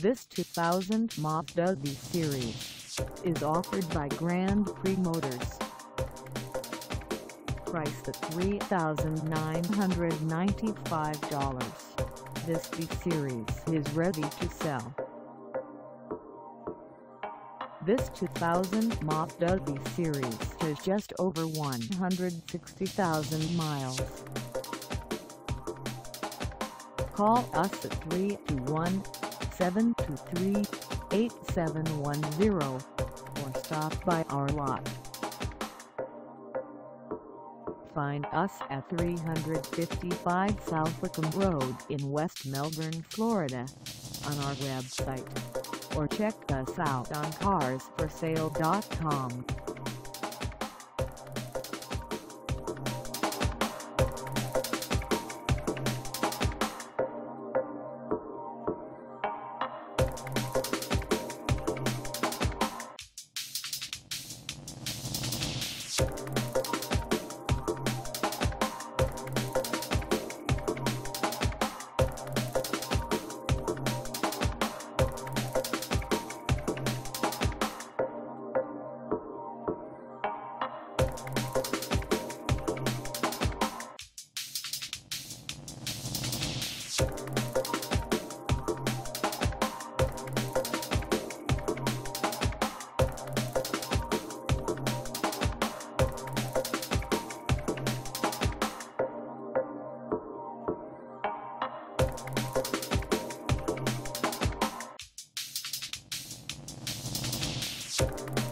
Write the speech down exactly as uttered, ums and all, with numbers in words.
This two thousand Mazda B Series is offered by Grand Prix Motors. Priced at three thousand nine hundred ninety-five dollars, this B Series is ready to sell. This two thousand Mazda B Series has just over one hundred sixty thousand miles. Call us at three two one, seven two three, eight seven one zero or stop by our lot. Find us at three fifty-five South Wickham Road in West Melbourne, Florida, on our website, or check us out on cars for sale dot com. You